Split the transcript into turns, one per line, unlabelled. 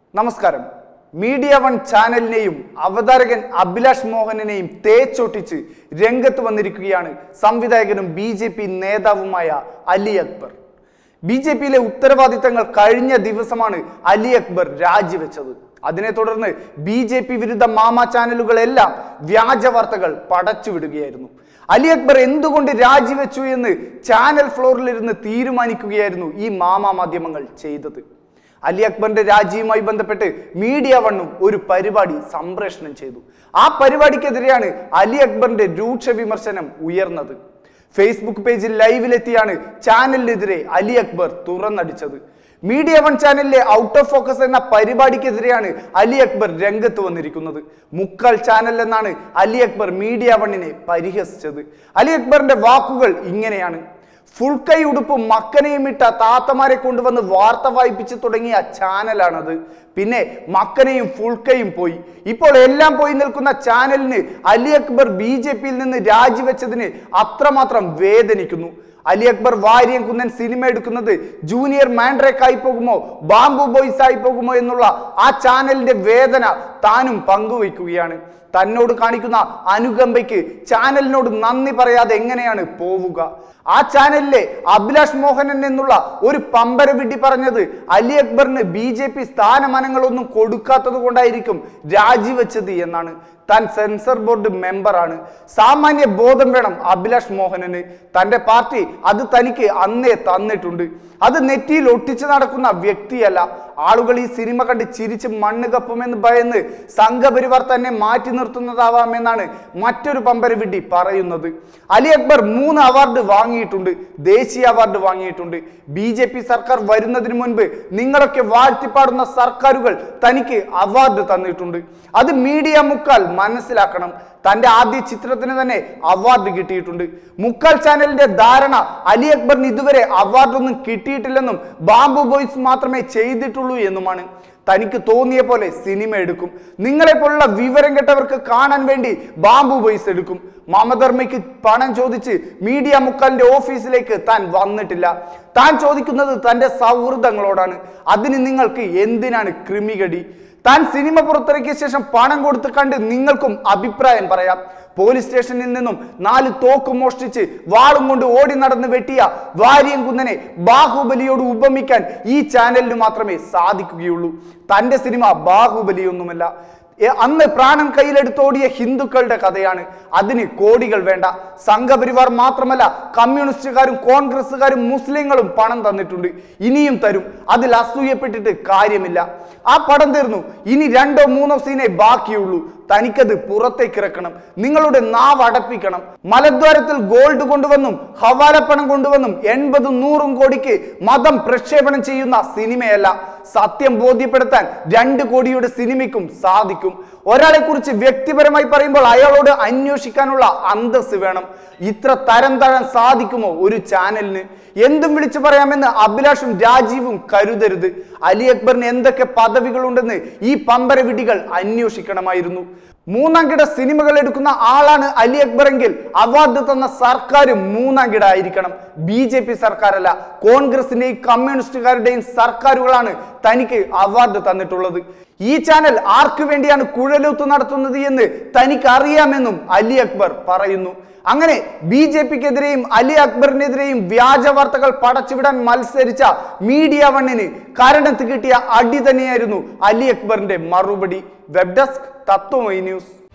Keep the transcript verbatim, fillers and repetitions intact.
നമസ്കാരം. Media one ചാനലിനെയും അവതാരകൻ അഭിലാഷ് മോഹനനെയും തേച്ചൊട്ടിച്ച് രംഗത്ത് വന്നിരിക്കുകയാണ് സംവിധായകനും ബി ജെ പി നേതാവുമായ അലി അക്ബർ. ബി ജെ പിയിലെ ഉത്തരവാദിത്തങ്ങൾ കഴിഞ്ഞ ദിവസമാണ് അലി അക്ബർ രാജിവെച്ചത്. അതിനെ തുടർന്ന് ബി ജെ പി വിരുദ്ധ മാമ ചാനലുകളെല്ലാം വ്യാജ വാർത്തകൾ പടച്ചുവിടുകയായിരുന്നു. അലി അക്ബർ എന്തുകൊണ്ട് രാജിവെച്ചു എന്ന് ചാനൽ ഫ്ലോറിലിരുന്ന് തീരുമാനിക്കുകയായിരുന്നു ഈ മാമ മാധ്യമങ്ങൾ ചെയ്തത്. അലി അക്ബറിന്റെ രാജിയുമായി ബന്ധപ്പെട്ട് മീഡിയ വണ്ണും ഒരു പരിപാടി സംപ്രേഷണം ചെയ്തു. ആ പരിപാടിക്കെതിരെയാണ് അലി അക്ബറിന്റെ രൂക്ഷ വിമർശനം ഉയർന്നത്. ഫേസ്ബുക്ക് പേജിൽ ലൈവിലെത്തിയാണ് ചാനലിനെതിരെ അലി അക്ബർ തുറന്നടിച്ചത്. മീഡിയ വൺ ചാനലിലെ ഔട്ട് ഓഫ് ഫോക്കസ് എന്ന പരിപാടിക്കെതിരെയാണ് അലി അക്ബർ രംഗത്ത് വന്നിരിക്കുന്നത്. മുക്കാൽ ചാനൽ എന്നാണ് അലി അക്ബർ മീഡിയ വണ്ണിനെ പരിഹസിച്ചത്. അലി അക്ബറിന്റെ വാക്കുകൾ ഇങ്ങനെയാണ്: ഫുൾ കൈ ഉടുപ്പും മക്കനെയും ഇട്ട താത്തമാരെ കൊണ്ടുവന്ന് വാർത്ത വായിപ്പിച്ച് തുടങ്ങിയ ചാനലാണത്. പിന്നെ മക്കനെയും ഫുൾ കൈയും പോയി. ഇപ്പോൾ എല്ലാം പോയി നിൽക്കുന്ന ചാനലിന് അലി അക്ബർ ബി ജെ പിയിൽ നിന്ന് രാജിവെച്ചതിന് അത്രമാത്രം വേദനിക്കുന്നു. അലി അക്ബർ വാര്യൻ കുന്നൻ സിനിമ എടുക്കുന്നത് ജൂനിയർ മാൻഡ്രേക്ക് ആയി പോകുമോ ബാംബു ബോയ്സ് ആയി പോകുമോ എന്നുള്ള ആ ചാനലിന്റെ വേദന താനും പങ്കുവയ്ക്കുകയാണ്. തന്നോട് കാണിക്കുന്ന അനുകമ്പയ്ക്ക് ചാനലിനോട് നന്ദി പറയാതെ എങ്ങനെയാണ് പോവുക? ആ ചാനലിലെ അഭിലാഷ് മോഹനൻ എന്നുള്ള ഒരു പമ്പര വിഡ്ഢി പറഞ്ഞത് അലി അക്ബറിന് ബി ജെ പി സ്ഥാനമാനങ്ങളൊന്നും കൊടുക്കാത്തത് കൊണ്ടായിരിക്കും രാജിവെച്ചത് എന്നാണ്. താൻ സെൻസർ ബോർഡ് മെമ്പറാണ്. സാമാന്യ ബോധം വേണം അഭിലാഷ് മോഹനന്. തന്റെ പാർട്ടി അത് തനിക്ക് അന്നേ തന്നിട്ടുണ്ട്. അത് നെറ്റിയിൽ ഒട്ടിച്ചു നടക്കുന്ന വ്യക്തിയല്ല. ആളുകൾ ഈ സിനിമ കണ്ട് ചിരിച്ച് മണ്ണ് കപ്പുമെന്ന് ഭയന്ന് സംഘപരിവാർ തന്നെ മാറ്റി നിർത്തുന്നതാവാമെന്നാണ് മറ്റൊരു പമ്പര വിഡ്ഢി പറയുന്നത്. അലി അക്ബർ മൂന്ന് അവാർഡ് വാങ്ങിയിട്ടുണ്ട്. ദേശീയ അവാർഡ് വാങ്ങിയിട്ടുണ്ട്. ബി ജെ പി സർക്കാർ വരുന്നതിന് മുൻപ് നിങ്ങളൊക്കെ വാഴ്ത്തിപ്പാടുന്ന സർക്കാരുകൾ തനിക്ക് അവാർഡ് തന്നിട്ടുണ്ട്. അത് മീഡിയ മുക്കാൽ മനസ്സിലാക്കണം. തന്റെ ആദ്യ ചിത്രത്തിന് തന്നെ അവാർഡ് കിട്ടിയിട്ടുണ്ട്. മുക്കാൽ ചാനലിന്റെ ധാരണ അലി അക്ബറിന് ഇതുവരെ അവാർഡൊന്നും കിട്ടിയിട്ടില്ലെന്നും ബാംബു ബോയ്സ് മാത്രമേ ചെയ്തിട്ടുള്ളൂ എന്നുമാണ്. തനിക്ക് തോന്നിയ പോലെ സിനിമ എടുക്കും. നിങ്ങളെ പോലുള്ള വിവരം കെട്ടവർക്ക് കാണാൻ വേണ്ടി ബാംബു ബോയ്സ് എടുക്കും. മമധർമ്മയ്ക്ക് പണം ചോദിച്ച് മീഡിയ മുക്കാലിന്റെ ഓഫീസിലേക്ക് താൻ വന്നിട്ടില്ല. താൻ ചോദിക്കുന്നത് തന്റെ സൗഹൃദങ്ങളോടാണ്. അതിന് നിങ്ങൾക്ക് എന്തിനാണ് ക്രിമികടി? താൻ സിനിമ പുറത്തിറക്കിയ ശേഷം പണം കൊടുത്ത് കണ്ട് നിങ്ങൾക്കും അഭിപ്രായം പറയാം. പോലീസ് സ്റ്റേഷനിൽ നിന്നും നാല് തോക്ക് മോഷ്ടിച്ച് വാളും കൊണ്ട് ഓടി നടന്ന് വെട്ടിയ വാര്യൻ കുന്നനെ ബാഹുബലിയോട് ഉപമിക്കാൻ ഈ ചാനലിന് മാത്രമേ സാധിക്കുകയുള്ളൂ. തന്റെ സിനിമ ബാഹുബലിയൊന്നുമല്ല. അന്ന് പ്രാണൻ കയ്യിലെടുത്തോടിയ ഹിന്ദുക്കളുടെ കഥയാണ്. അതിന് കോടികൾ വേണ്ട. സംഘപരിവാർ മാത്രമല്ല, കമ്മ്യൂണിസ്റ്റുകാരും കോൺഗ്രസുകാരും മുസ്ലിങ്ങളും പണം തന്നിട്ടുണ്ട്. ഇനിയും തരും. അതിൽ അസൂയപ്പെട്ടിട്ട് കാര്യമില്ല. ആ പടം തീർന്നു. ഇനി രണ്ടോ മൂന്നോ സീനേ ബാക്കിയുള്ളൂ. തനിക്കത് പുറത്തേക്ക് ഇറക്കണം. നിങ്ങളുടെ നാവ് അടപ്പിക്കണം. മലദ്വാരത്തിൽ ഗോൾഡ് കൊണ്ടുവന്നും ഹവാലപ്പണം കൊണ്ടുവന്നും എൺപതും നൂറും കോടിക്ക് മതം പ്രക്ഷേപണം ചെയ്യുന്ന സിനിമയല്ല. സത്യം ബോധ്യപ്പെടുത്താൻ രണ്ട് കോടിയുടെ സിനിമയ്ക്കും സാധിക്കും. ഒരാളെ കുറിച്ച് വ്യക്തിപരമായി പറയുമ്പോൾ അയാളോട് അന്വേഷിക്കാനുള്ള അന്തസ് വേണം. ഇത്ര തരം താഴാൻ സാധിക്കുമോ ഒരു ചാനലിന്? എന്തും വിളിച്ചു പറയാമെന്ന് അഭിലാഷും രാജീവും കരുതരുത്. അലി അക്ബറിന് എന്തൊക്കെ പദവികളുണ്ടെന്ന് ഈ പമ്പര വിഡികൾ അന്വേഷിക്കണമായിരുന്നു. മൂന്നാം കിട സിനിമകൾ എടുക്കുന്ന ആളാണ് അലി അക്ബർ എങ്കിൽ അവാർഡ് തന്ന സർക്കാർ മൂന്നാം കിട ആയിരിക്കണം. ബി ജെ പി സർക്കാരല്ല. കോൺഗ്രസിന്റെയും കമ്മ്യൂണിസ്റ്റുകാരുടെയും സർക്കാരുകളാണ് തനിക്ക് അവാർഡ് തന്നിട്ടുള്ളത്. ഈ ചാനൽ ആർക്കു വേണ്ടിയാണ് കുഴലൂത്ത് നടത്തുന്നത് എന്ന് തനിക്ക് അറിയാമെന്നും അലി അക്ബർ പറയുന്നു. അങ്ങനെ ബി ജെ പിക്കെതിരെയും അലി അക്ബറിനെതിരെയും വ്യാജ വാർത്തകൾ പടച്ചുവിടാൻ മത്സരിച്ച മീഡിയ വണ്ണിന് കാരണത്ത് കിട്ടിയ അടി തന്നെയായിരുന്നു അലി അക്ബറിന്റെ മറുപടി. Web desk Tatwamayi news.